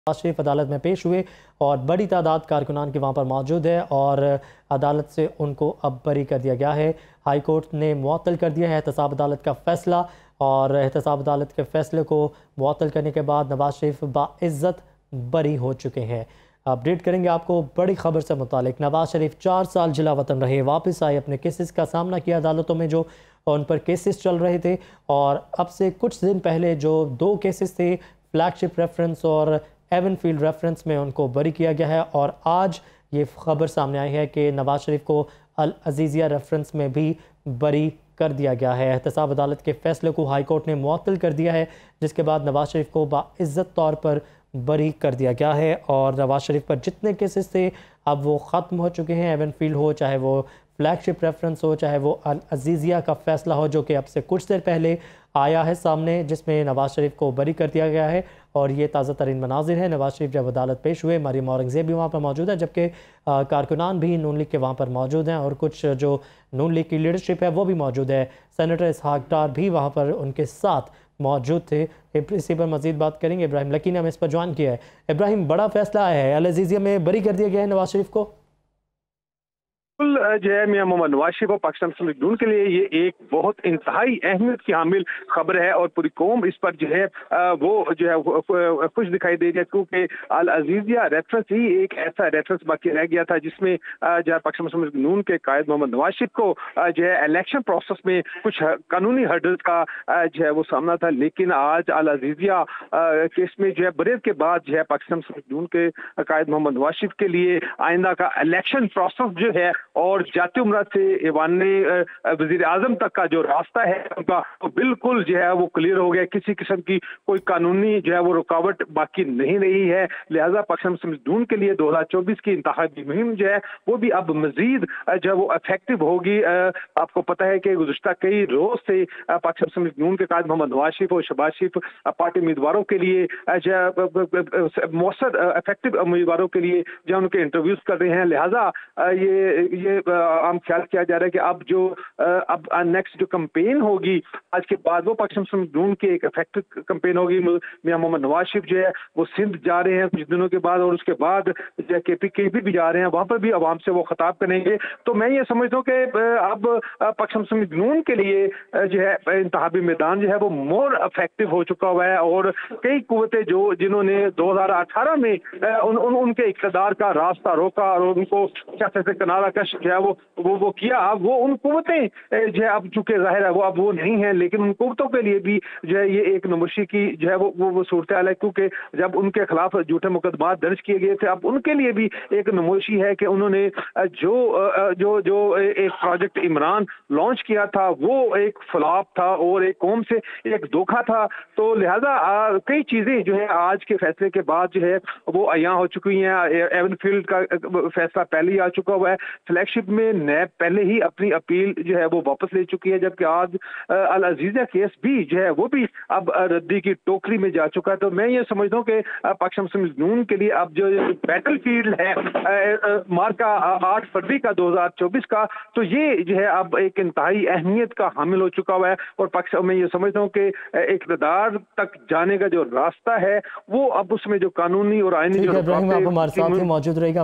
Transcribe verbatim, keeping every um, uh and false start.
नवाज शरीफ अदालत में पेश हुए और बड़ी तादाद कारकुनान के वहाँ पर मौजूद है और अदालत से उनको अब बरी कर दिया गया है। हाई कोर्ट ने मुअत्तल कर दिया है एहतसाब अदालत का फ़ैसला और एहतसाब अदालत के फ़ैसले को मुअत्तल करने के बाद नवाज शरीफ बाइज़्ज़त बरी हो चुके हैं। अपडेट करेंगे आपको बड़ी खबर से मुतालिक। नवाज शरीफ चार साल जिला वतन रहे, वापस आए, अपने केसेस का सामना किया अदालतों में जो उन पर केसेस चल रहे थे और अब से कुछ दिन पहले जो दो केसेस थे फ्लैगशिप रेफरेंस और एवनफील्ड रेफरेंस में उनको बरी किया गया है और आज ये खबर सामने आई है कि नवाज शरीफ को अल अजीज़िया रेफरेंस में भी बरी कर दिया गया है। एहतसाब अदालत के फैसले को हाई कोर्ट ने मुअत्तल कर दिया है, जिसके बाद नवाज शरीफ को बाइज़्ज़त तौर पर बरी कर दिया गया है और नवाज शरीफ पर जितने केसेस थे अब वो ख़त्म हो चुके हैं। एवनफील्ड हो, चाहे वो फ्लैगशिप रेफरेंस हो, चाहे वो अल अजीज़िया का फ़ैसला हो जो कि अब से कुछ देर पहले आया है सामने, जिसमें नवाज शरीफ को बरी कर दिया गया है। और ये ताज़ा तरीन मनाजिर है। नवाज शरीफ जब अदालत पेश हुए, मरियम औरंगज़ेब भी वहाँ पर मौजूद है, जबकि कारकुनान भी नून लीग के वहाँ पर मौजूद हैं और कुछ जो नून लीग की लीडरशिप है वो भी मौजूद है। सेनेटर इसहाक डार भी वहाँ पर उनके साथ मौजूद थे। इसी पर मजीद बात करेंगे। इब्राहिम लकी ने हमें इस पर ज्वाइन किया है। इब्राहिम, बड़ा फैसला आया है, अल अजीज़िया में बरी कर दिया गया है नवाज शरीफ को। जो है मियां मोहम्मद नवाज शरीफ और पाकिस्तान मुस्लिम लीग नून के लिए ये एक बहुत इंतहाई अहमियत की हामिल खबर है और पूरी कौम इस पर जो है वो जो है खुश दिखाई दे रही है, क्योंकि अल अजीज़िया रेफरेंस ही एक ऐसा रेफरेंस बाकी रह गया था जिसमें जो है पाकिस्तान मुस्लिम लीग नून के कायद मोहम्मद नवाज शरीफ को जो है इलेक्शन प्रोसेस में कुछ कानूनी हर्डल्स का जो है वो सामना था। लेकिन आज अल अजीज़िया केस में जो है बरेत के बाद जो है पाकिस्तान मुस्लिम लीग नून के कायद मोहम्मद नवाज शरीफ के लिए आइंदा का इलेक्शन प्रोसेस जो है और जाती उम्र से ईवान वजीर आजम तक का जो रास्ता है उनका तो बिल्कुल जो है वो क्लियर हो गया। किसी किस्म की कोई कानूनी जो है वो रुकावट बाकी नहीं रही है। लिहाजा पाकिस्तान मुस्लिम लीग नून के लिए दो हजार चौबीस की इंतखाबी मुहिम जो है वो भी अब मजीद जो है वो इफेक्टिव होगी। आपको पता है कि गुज़श्ता कई रोज से पाकिस्तान मुस्लिम लीग नून के कायद मोहम्मद नवाज शरीफ और शहबाज शरीफ पार्टी उम्मीदवारों के लिए जो मौसर इफेक्टिव उम्मीदवारों के लिए जो उनके इंटरव्यूज कर रहे हैं। लिहाजा ये ये आम ख्याल किया जा रहा है कि अब जो अब नेक्स्ट जो कैंपेन होगी आज के बाद वो पाकिस्तान मुस्लिम लीग नून की एक इफेक्टिव कैंपेन होगी। मियां मोहम्मद नवाज शरीफ जो है वो सिंध जा रहे हैं कुछ दिनों के बाद और उसके बाद जो है के पी के भी, भी जा रहे हैं, वहां पर भी अवाम से वो खिताब करेंगे। तो मैं ये समझता हूँ कि अब पाकिस्तान मुस्लिम लीग नून के लिए जो है इंतखाबी मैदान जो है वो मोर इफेक्टिव हो चुका हुआ है और कई कुव्वतें जो जिन्होंने दो हजार अठारह में उन, उन, उनके इक़्तिदार का रास्ता रोका और उनको से किनारा कश जो है वो वो वो किया, वो उन कुव्वतें जो है अब चूंकि जाहिर है वो अब वो नहीं है, लेकिन उन कुव्वतों के लिए भी जो है ये एक नमोशी की जो है वो वो, वो सूरत हाल है, क्योंकि जब उनके खिलाफ झूठे मुकदमा दर्ज किए गए थे अब उनके लिए भी एक नमोशी है कि उन्होंने जो जो जो एक प्रोजेक्ट इमरान लॉन्च किया था वो एक फ्लॉप था और एक कौम से एक धोखा था। तो लिहाजा कई चीजें जो है आज के फैसले के बाद जो है वो अयां हो चुकी हैं। एवनफील्ड का फैसला पहले ही आ चुका हुआ है, फ्लैगशिप में नैब पहले ही अपनी अपील जो है वो वापस ले चुकी है, जबकि आज अल अजीज़िया केस भी जो है वो भी अब रद्दी की टोकरी में जा चुका है। तो मैं ये समझता हूँ कि पाकिस्तान मुस्लिम लीग नून के लिए अब जो बैटल फील्ड है मार्का आठ फरवरी का दो हजार चौबीस का, तो ये जो है अब एक इंतहाई अहमियत का हामिल हो चुका हुआ है और पाकिस्तान में ये समझता हूँ कि इक़्तिदार तक जाने का जो रास्ता है वो अब उसमें जो कानूनी और आईनी जो मौजूद रहेगा।